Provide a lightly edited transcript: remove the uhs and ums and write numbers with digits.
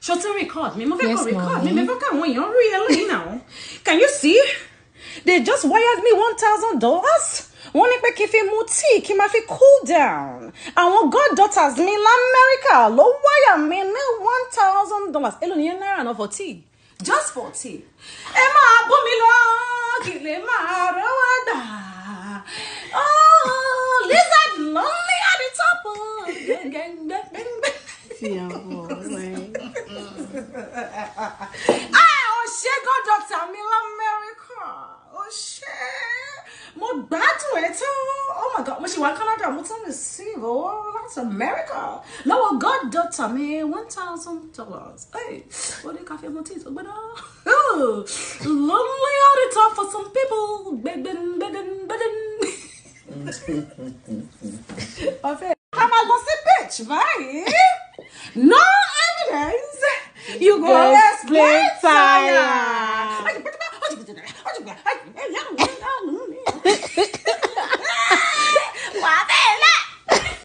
Shall to record me? Yes, record me. Really now. Can you see? They just wired me $1,000. Wọ́n ní pé kí fi mu tea kí ma fi cool down. Àwọn goddaughters mi l'America ló wire mi ní $1,000. Èló ni náírà náà for tea? Just for tea. Ẹ máa bú mi lọ kí lè máa rọ́wọ́ dà. Oh, lizard lonely at the top. IYABO, oh shit, goddaughter mi l'America. Oh shit. Mo gbádùn ẹ̀ tán. Oh my God, mo ṣì wà Canada, mo tún receive. Oh, that's America. Lọ́wọ́ goddaughter mi $1,000. Hey, what do you cafe mo tea? Oh, lonely on the top for some people. Come on, go see bitch, right? No evidence. You go let's play fire.